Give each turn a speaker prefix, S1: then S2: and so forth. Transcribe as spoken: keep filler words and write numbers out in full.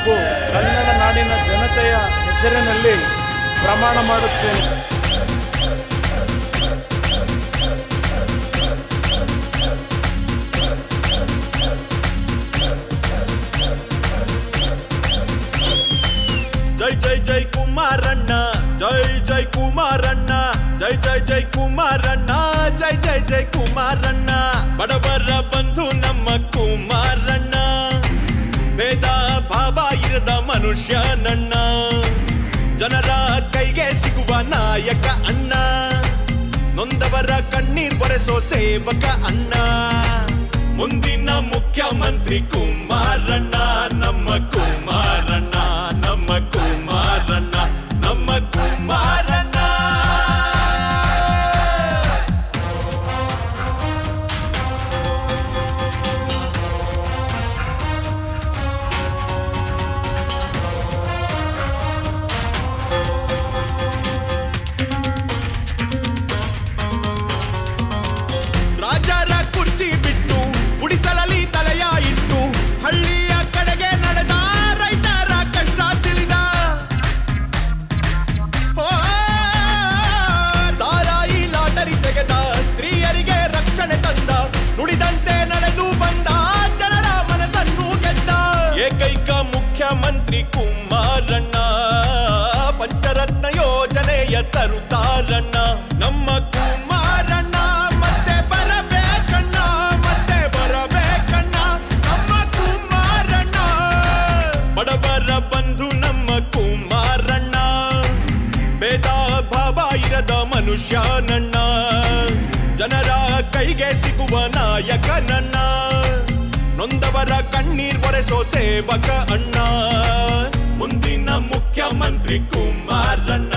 S1: ಹಾಗೂ ಕನ್ನಡ ನಾಡಿನ ಜನತೆಯ ಹೆಸರಿನಲ್ಲಿ ಪ್ರಮಾಣ ಮಾಡುತ್ತೇನೆ.
S2: ಜೈ ಜೈ ಜೈ ಕುಮಾರಣ್ಣ, ಜೈ ಜೈ ಕುಮಾರಣ್ಣ, ಜೈ ಜೈ ಜೈ ಕುಮಾರಣ್ಣ, ಜೈ ಜೈ ಜೈ ಕುಮಾರಣ್ಣ. ಬಡವರ ಬಂಧು ನಮ್ಮ ಕುಮಾರಣ್ಣ, ಭೇದ ಭಾವ ಇರದ ಮನುಷ್ಯ ನನ್ನ, ಜನರ ಕೈಗೆ ಸಿಗುವ ನಾಯಕ ಅಣ್ಣ, ನೊಂದವರ ಕಣ್ಣೀರ್ ಬರೆಸೋ ಸೇವಕ ಅಣ್ಣ. ಮುಂದಿನ ಮುಖ್ಯಮಂತ್ರಿ ಕುಮಾರಣ್ಣ, ನಮ್ಮ ಕುಮಾರಣ್ಣ, ನಮ್ಮ ಕುಮಾರಣ್ಣ, ನಮ್ಮ ಕುಮಾರಣ್ಣ. ರಾಜರ ಕುರ್ಚಿ ಬಿಟ್ಟು ಗುಡಿಸಲಲ್ಲಿ ತಲೆಯ ಇಟ್ಟು ಹಳ್ಳಿಯ ಕಡೆಗೆ ನಡೆದ ರೈತರ ಕಷ್ಟ ತಿಳಿದ. ಸಾರಾಯಿ ಲಾಟರಿ ತೆಗೆದ, ಸ್ತ್ರೀಯರಿಗೆ ರಕ್ಷಣೆ ತಂದ, ನುಡಿದಂತೆ ನಡೆದು ಬಂದ, ಜನರ ಮನಸ್ಸನ್ನು ಗೆದ್ದ. ಏಕೈಕ ಮುಖ್ಯಮಂತ್ರಿ ಕುಮಾರಣ್ಣ, ಪಂಚರತ್ನ ಯೋಜನೆಯ ತರುತ್ತಾರಣ್ಣ, ನಮ್ಮ ಕುಮಾರಣ್ಣ. ಮತ್ತೆ ಬರಬೇಕಣ್ಣ, ಮತ್ತೆ ಬರಬೇಕಣ್ಣ, ನಮ್ಮ ಕುಮಾರಣ್ಣ. ಬಡವರ ಬಂಧು ನಮ್ಮ ಕುಮಾರಣ್ಣ, ಭೇದ ಭಾವ ಇರದ ಮನುಷ್ಯ ನನ್ನ, ಜನರ ಕೈಗೆ ಸಿಗುವ ನಾಯಕ ನನ್ನ, ನೊಂದವರ ಕಣ್ಣೀರ್ ಒರೆಸೋ ಸೇವಕ ಅಣ್ಣ. ಮುಂದಿನ ಮುಖ್ಯಮಂತ್ರಿ ಕುಮಾರಣ್ಣ.